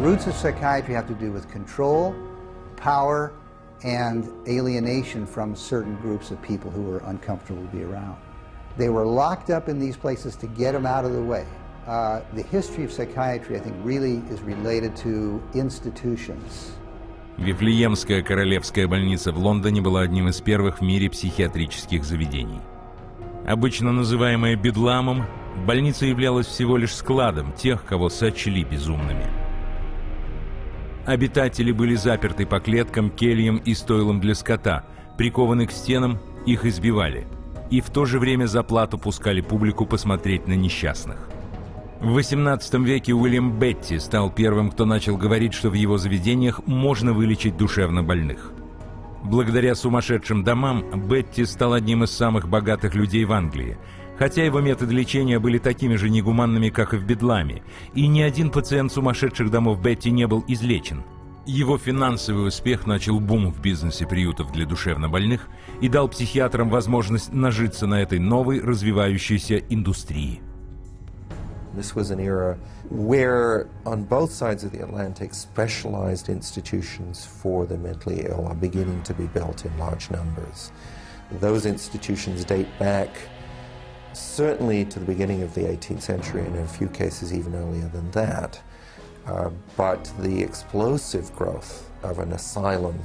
roots of psychiatry have to do with control, power, and alienation from certain groups of people who were uncomfortable to be around. They were locked up in these places to get them out of the way. The history of psychiatry, I think, really is related to institutions. Вифлеемская королевская больница в Лондоне была одним из первых в мире психиатрических заведений. Обычно называемая бедламом, больница являлась всего лишь складом тех, кого сочли безумными. Обитатели были заперты по клеткам, кельям и стойлам для скота, прикованы к стенам, их избивали. И в то же время за плату пускали публику посмотреть на несчастных. В XVIII веке Уильям Бетти стал первым, кто начал говорить, что в его заведениях можно вылечить душевно больных. Благодаря сумасшедшим домам Бетти стал одним из самых богатых людей в Англии, хотя его методы лечения были такими же негуманными, как и в бедламе, и ни один пациент сумасшедших домов Бетти не был излечен. Его финансовый успех начал бум в бизнесе приютов для душевнобольных и дал психиатрам возможность нажиться на этой новой развивающейся индустрии. This was an era where, on both sides of the Atlantic, specialized institutions for the mentally ill are beginning to be built in large numbers. Those institutions date back certainly to the beginning of the 18th century, and in a few cases even earlier than that. But the explosive growth of an asylum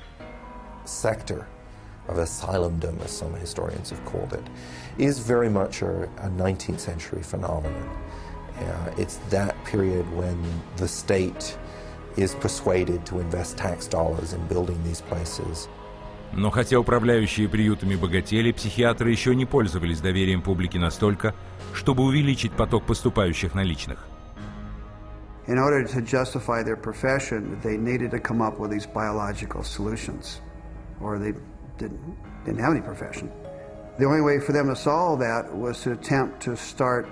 sector, of asylumdom, as some historians have called it, is very much a 19th century phenomenon. It's that period when the state is persuaded to invest tax dollars in building these places. Но хотя управляющие приютами богатели, психиатры еще не пользовались доверием публики настолько, чтобы увеличить поток поступающих наличных. In order to justify their profession, they needed to come up with these biological solutions, or they didn't have any profession. The only way for them to solve that was to attempt to start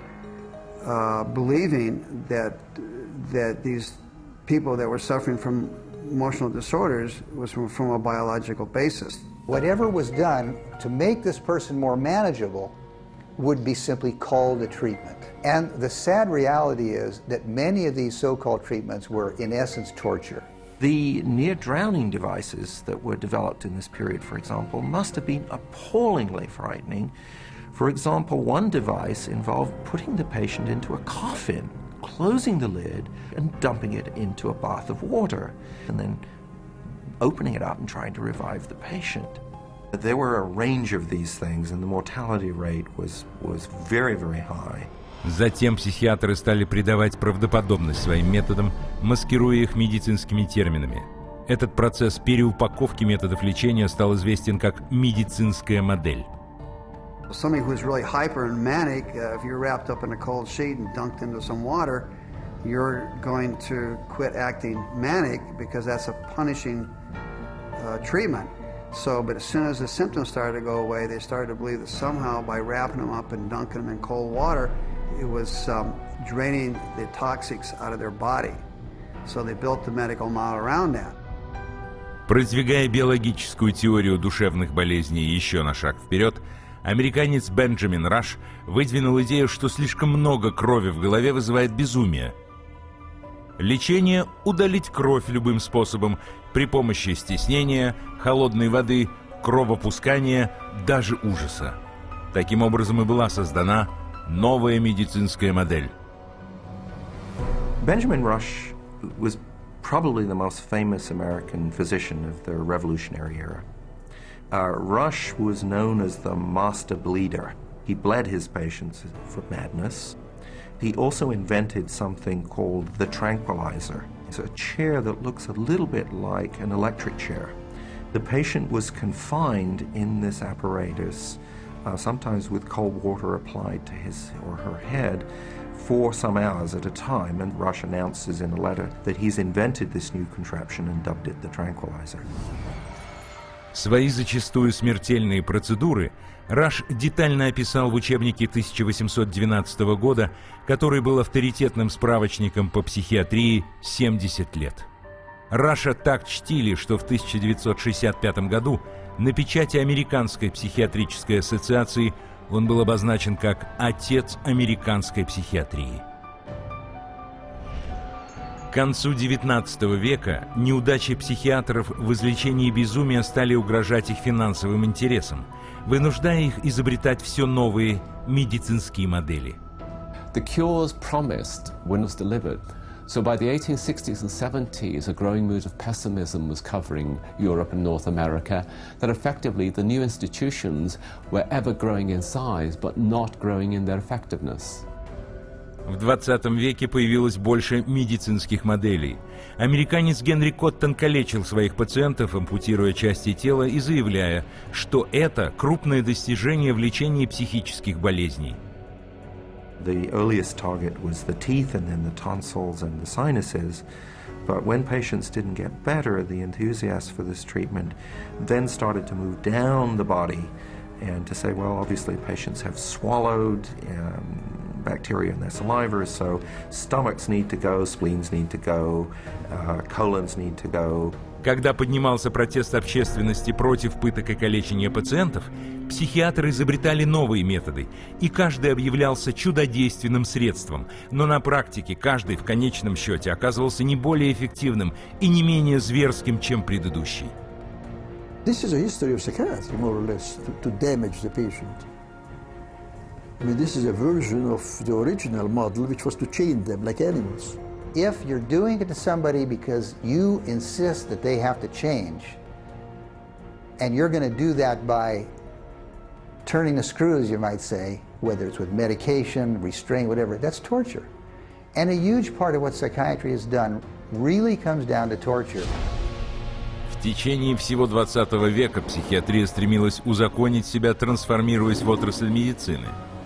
believing that these people that were suffering from emotional disorders was from a biological basis. Whatever was done to make this person more manageable would be simply called a treatment. And the sad reality is that many of these so-called treatments were, in essence, torture. The near-drowning devices that were developed in this period, for example, must have been appallingly frightening. For example, one device involved putting the patient into a coffin, closing the lid, and dumping it into a bath of water, and then opening it up and trying to revive the patient. There were a range of these things, and the mortality rate was very, very high. Затем психиатры стали придавать правдоподобность своим методам, маскируя их медицинскими терминами. Этот процесс переупаковки методов лечения стал известен как медицинская модель. Somebody who's really hyper and manic, if you're wrapped up in a cold sheet and dunked into some water, you're going to quit acting manic because that's a punishing treatment. So, but as soon as the symptoms started to go away, they started to believe that somehow by wrapping them up and dunking them in cold water, it was draining the toxics out of their body. So they built the medical model around that. Продвигая биологическую теорию душевных болезней еще на шаг вперед, американец Бенджамин Раш выдвинул идею, что слишком много крови в голове вызывает безумие. Лечение – удалить кровь любым способом при помощи стеснения, холодной воды, кровопускания, даже ужаса. Таким образом и была создана новая медицинская модель. Benjamin Rush was probably the most famous American physician of the Revolutionary era. Rush was known as the master bleeder. He bled his patients for madness. He also invented something called the tranquilizer. It's a chair that looks a little bit like an electric chair. The patient was confined in this apparatus, sometimes with cold water applied to his or her head, for some hours at a time, and Rush announces in a letter that he's invented this new contraption and dubbed it the tranquilizer. Свои зачастую смертельные процедуры Раш детально описал в учебнике 1812 года, который был авторитетным справочником по психиатрии 70 лет. Раша так чтили, что в 1965 году на печати Американской психиатрической ассоциации он был обозначен как «отец американской психиатрии». К концу XIX века неудачи психиатров в излечении безумия стали угрожать их финансовым интересам, вынуждая их изобретать все новые медицинские модели. The cures promised were not delivered. So by the 1860s and 70s, a growing mood of pessimism was covering Europe and North America, that effectively the new institutions were ever growing in size, but not growing in their effectiveness. В 20 веке появилось больше медицинских моделей. Американец Генри Коттон калечил своих пациентов, ампутируя части тела и заявляя, что это крупное достижение в лечении психических болезней. The earliest target was the teeth and then the tonsils and the sinuses. But when patients didn't get better, the enthusiasts for this treatment then started to move down the body and to say, well, obviously patients have swallowed bacteria in their saliva, so stomachs need to go, spleens need to go, colons need to go. Когда поднимался протест общественности против пыток и калечения пациентов, психиатры изобретали новые методы, и каждый объявлялся чудодейственным средством, но на практике каждый в конечном счете оказывался не более эффективным и не менее зверским, чем предыдущий. This is a history of psychiatry, more or less, to damage the patient. I mean, this is a version of the original model, which was to chain them like animals. If you're doing it to somebody because you insist that they have to change, and you're going to do that by turning the screws, you might say, whether it's with medication, restraint, whatever, that's torture. And a huge part of what psychiatry has done really comes down to torture. В течение всего 20 века психиатрия стремилась узаконить себя, трансформируясь в отрасль медицины.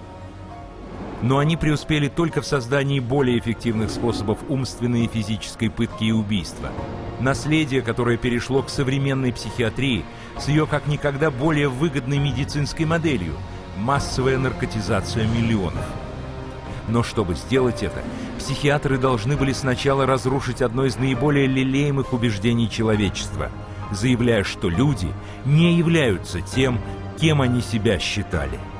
Но они преуспели только в создании более эффективных способов умственной и физической пытки и убийства. Наследие, которое перешло к современной психиатрии с ее как никогда более выгодной медицинской моделью – массовая наркотизация миллионов. Но чтобы сделать это, психиатры должны были сначала разрушить одно из наиболее лелеемых убеждений человечества, заявляя, что люди не являются тем, кем они себя считали.